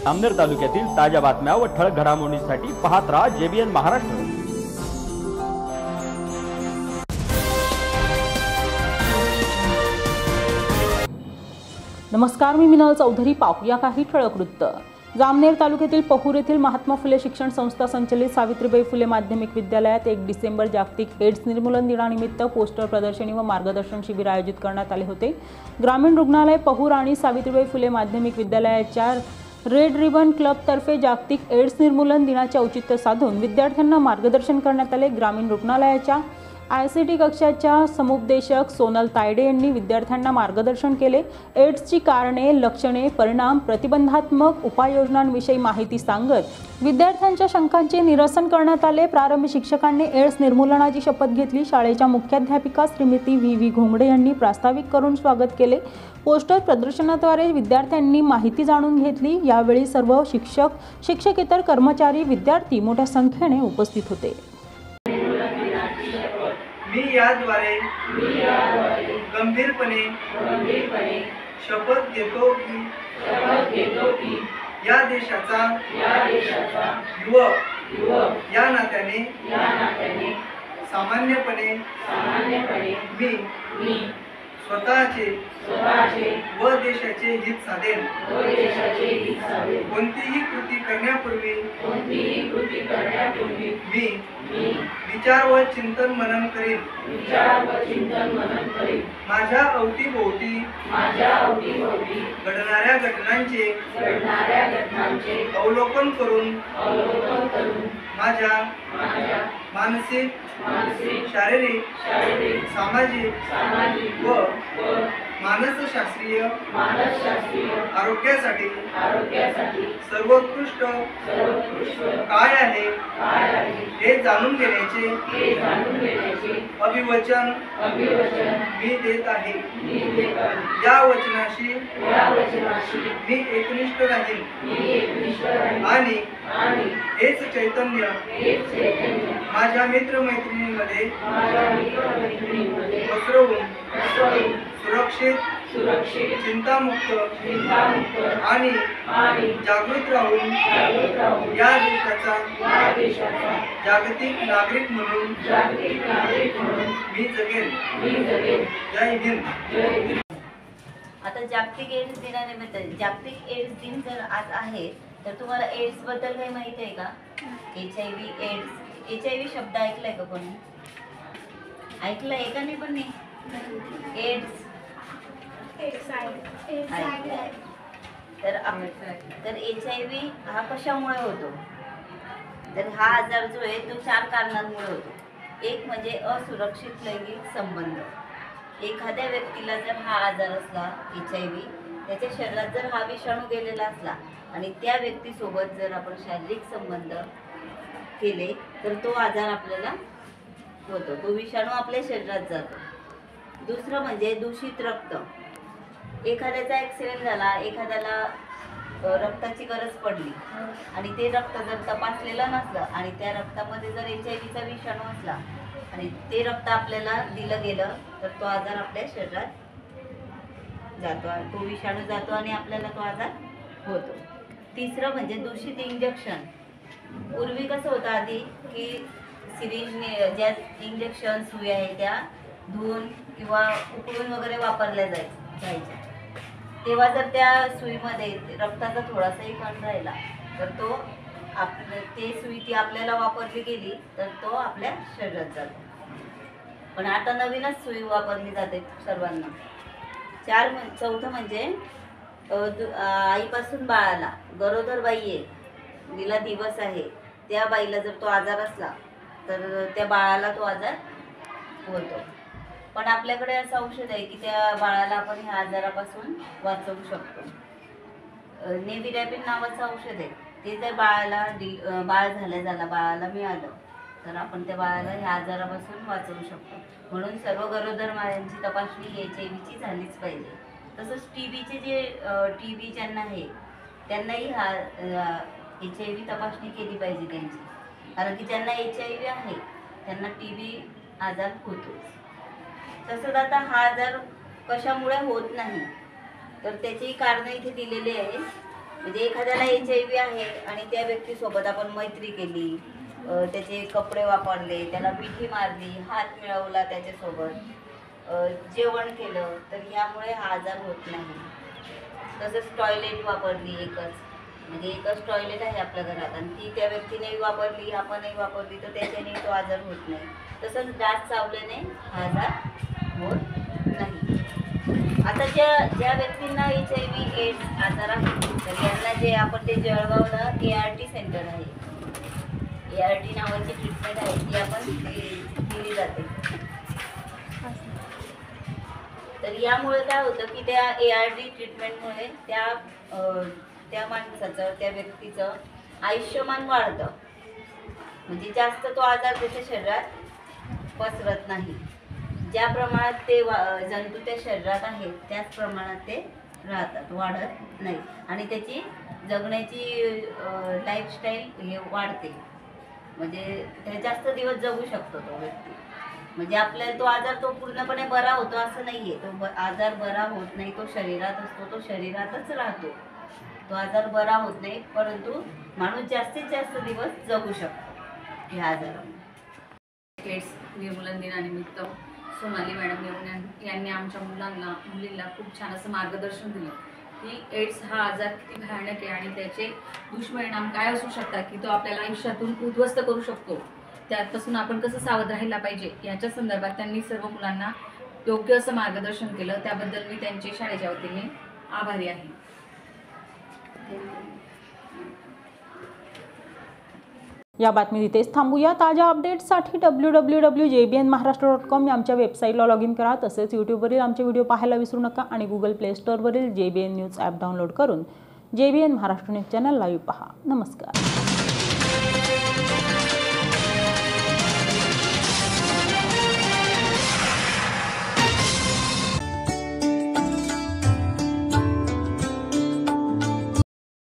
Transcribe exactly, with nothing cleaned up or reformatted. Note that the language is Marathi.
जामनेर तालुक्यातील ताज्या बातम्या व ठळक घडामोडींसाठी पाहत राहा जेबीएन महाराष्ट्र। नमस्कार, मी मिनल चौधरी। पाहूया काही ठळक वृत्त। जामनेर तालुक्यातील पहूर येथील महात्मा फुले शिक्षण संस्था संचलित सावित्रीबाई फुले माध्यमिक विद्यालयात एक डिसेंबर जागतिक एड्स निर्मूलन दिनानिमित्त पोस्टर प्रदर्शनी व मार्गदर्शन शिबिर आयोजित करण्यात आले होते। ग्रामीण रुग्णालय पहूर आणि सावित्रीबाई फुले माध्यमिक विद्यालयाच्या रेड रिबन क्लब तर्फे जागतिक एड्स निर्मूलन दिनाचे औचित्य साधून विद्यार्थ्यांना मार्गदर्शन करण्यात आले। ग्रामीण रुग्णालयाच्या आयसीटी कक्षाच्या समुपदेशक सोनल तायडे यांनी विद्यार्थ्यांना मार्गदर्शन केले। एड्सची कारणे, लक्षणे, परिणाम, प्रतिबंधात्मक उपाययोजनांविषयी माहिती सांगत विद्यार्थ्यांच्या शंकांचे निरसन करण्यात आले। प्रारंभी शिक्षकांनी एड्स निर्मूलनाची शपथ घेतली। शाळेच्या मुख्याध्यापिका श्रीमती व्ही व्ही घोंगडे यांनी प्रास्ताविक करून स्वागत केले। पोस्टर प्रदर्शनाद्वारे विद्यार्थ्यांनी माहिती जाणून घेतली। यावेळी सर्व शिक्षक, शिक्षकेतर कर्मचारी, विद्यार्थी मोठ्या संख्येने उपस्थित होते। मी याद्वारे गंभीरपणे शपथ घेतो की या देशाचा युवक या नात्याने सामान्यपणे मी स्वतःचे व देशाचे हित साधेन। कोणतीही कृती करण्यापूर्वी मी विचार व चिंतन मनन करीन। माझ्या अवतीभोवती घडणाऱ्या घटनांचे अवलोकन करून माझ्या मानसिक, शारीरिक, सामाजिक व मानसशास्त्रीय आरोग्यासाठी सर्वोत्कृष्ट काय आहे हे जाणून घेण्याचे अभिवचन मी देत आहे। या वचनाशी मी एकनिष्ठ राहीन आणि हेच चैतन्य माझ्या मित्रमैत्रिणींमध्ये पसरवून सुरक्षित, चिंतामुक्त आणि जागृत राहून या देशाचा जागतिक नागरिक म्हणून मी जगेन। जय हिंद। आता जागतिक एड्स दिनानिमित्त जागतिक एड्स दिन जर आज आहे तर तुम्हाला एड्स बद्दल काही माहिती आहे का? H I V AIDS H I V शब्द ऐकलाय का कोणी? ऐकलाय का? नाही पण नाही। एड्स तर तर एच आय व्ही हा कशामुळे होतो? तर हा आजार जो आहे तो चार कारणांमुळे होतो। एक म्हणजे असुरक्षित लैंगिक संबंध। एखाद्या व्यक्तीला जर हा आजार असला, एच आय व्ही, त्याच्या शरीरात जर हा विषाणू गेलेला असला आणि त्या व्यक्तीसोबत जर आपण शारीरिक संबंध केले तर तो आजार आपल्याला होतो, तो विषाणू आपल्या शरीरात जातो। दुसरं म्हणजे दूषित रक्त। एखाद्याचा ॲक्सिडेंट झाला, एखाद्याला रक्ताची गरज पडली आणि ते रक्त जर तपासलेलं नसलं आणि त्या रक्तामध्ये जर एच आय व्हीचा विषाणू असला आणि ते रक्त आपल्याला दिलं गेलं तर तो आजार आपल्या शरीरात जातो, तो विषाणू जातो आणि आपल्याला तो आजार होतो। तिसरं म्हणजे दूषित इंजेक्शन। पूर्वी कसं होतं आधी की सिरिंजने ज्या इंजेक्शन सुई आहे त्या धुवून किंवा उकळून वगैरे वापरल्या जाय जायच्या तेव्हा जर त्या सुईमध्ये रक्ताचा थोडासाही कण राहिला तर तो आप ते सुई ती आपल्याला वापरली गेली तर तो आपल्या शरीरात जातो। पण आता नवीनच सुई वापरली जाते सर्वांना। चार चौथं म्हणजे आईपासून बाळाला, गरोदर बाई आहे, तिला दिवस आहे, त्या बाईला जर तो आजार असला तर त्या बाळाला तो आजार होतो। पण आपल्याकडे असं औषध आहे की त्या बाळाला आपण ह्या आजारापासून वाचवू शकतो। नेव्हिरॅपिन नावाचं औषध आहे, ते जर बाळाला डी बाळ झाल्या झाला बाळाला मिळालं तर आपण त्या बाळाला ह्या आजारापासून वाचवू शकतो। म्हणून सर्व गरोदर मायांची तपासणी एच आय व्हीची झालीच पाहिजे। तसंच टी बीचे जे टी बी ज्यांना आहे त्यांनाही हा एच आय व्ही तपासणी केली पाहिजे त्यांची, कारण की ज्यांना एच आय व्ही आहे त्यांना टी बी आजार होतो। तसंच आता हा आजार कशामुळे होत नाही तर त्याची कारण इथे दिलेली आहे म्हणजे एखाद्याला एच आय व्ही आहे आणि त्या व्यक्तीसोबत आपण मैत्री केली, अ, त्याचे कपडे वापरले, त्याला मिठी मारली, हात मिळवला त्याच्यासोबत, अ, जेवण केलं, तर यामुळे हा आजार होत नाही. तसंच टॉयलेट वापरली एकच, म्हणजे एकच टॉयलेट आहे आपल्या घरात आणि ती त्या व्यक्तीने वापरली, आपणही वापरली, तर त्याच्याने तो आजार होत नाही. तसंच डास चावल्याने हा आजार होत नाही. आता ज्या ज्या व्यक्तींना एच आय व्ही एड्स आजार आहे, तर यांना जे आपण ते जळगावला ए आर टी सेंटर आहे, ए आर टी नावाची ट्रीटमेंट आहे, ती आपण दि- दिली जाते. तर यामुळे काय होतं की त्या ए आर टी ट्रीटमेंटमुळे त्या अ, त्या माणसाचं, त्या व्यक्तीचं आयुष्यमान वाढतं. म्हणजे जास्त तो आजार त्याच्या शरीरात पसरत नाही. ज्या प्रमाणात ते वा जंतू त्या शरीरात आहेत त्याच प्रमाणात ते राहतात, वाढत नाही आणि त्याची जगण्याची लाईफस्टाईल हे वाढते. म्हणजे ते जास्त दिवस जगू शकतो तो व्यक्ती. म्हणजे आपल्याला तो आजार तो पूर्णपणे बरा होतो असं नाही आहे. तो ब आजार बरा होत नाही, तो शरीरात असतो, तो शरीरातच राहतो. तो आजार बरा होत नाही, परंतु माणूस जास्तीत जास्त दिवस जगू शकतो ह्या आजारामुळे. एड्स निर्मूलन दिनानिमित्त सोनाली मॅडम यांनी यांनी आमच्या मुलांना मुलींना खूप छान असं मार्गदर्शन दिलं की एड्स हा आजार किती भयानक आहे आणि त्याचे दुष्परिणाम काय असू शकतात, की तो आपल्याला आयुष्यातून उद्ध्वस्त करू शकतो, त्यापासून आपण कसं सावध राहायला पाहिजे याच्या संदर्भात त्यांनी सर्व मुलांना योग्य असं मार्गदर्शन केलं. त्याबद्दल मी त्यांचे शाळेच्या वतीने आभारी आहे. या बातमी इथेच थांबूया. ताज्या अपडेट्ससाठी W W W J B N Maharashtra dot com या आमच्या वेबसाईटला लॉग इन करा. तसेच यूट्यूबवरील आमचे व्हिडिओ पाहायला विसरू नका आणि गुगल प्ले स्टोअरवरील J B N news app download करून J B N Maharashtra news channel live पहा. नमस्कार.